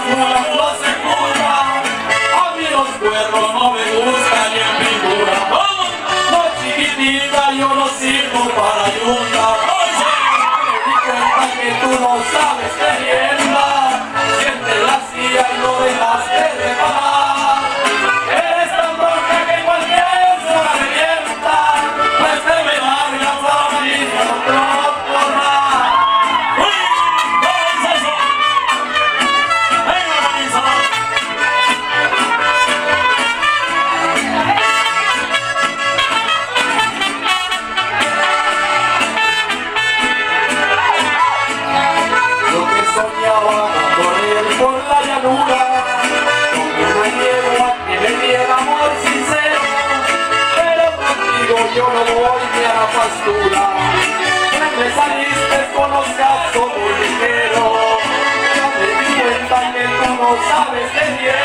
culas no se curan. A mí los cuernos no me gustan ni en pintura. No, chiquitita, yo no sirvo para ayuda. Me di cuenta que tú no sabes de rienda. Siente la silla y no dejaste de parar. Eres tan bronca que cualquier se la revienta. Pues te me largas a mí, no te corras. Soñaba correr por la llanura con una yegua que me diera amor sincero, pero contigo yo no voy ni a la pastura. Ya me saliste con los gastos muy ligeros. Ya me di cuenta que tú no sabes de bien.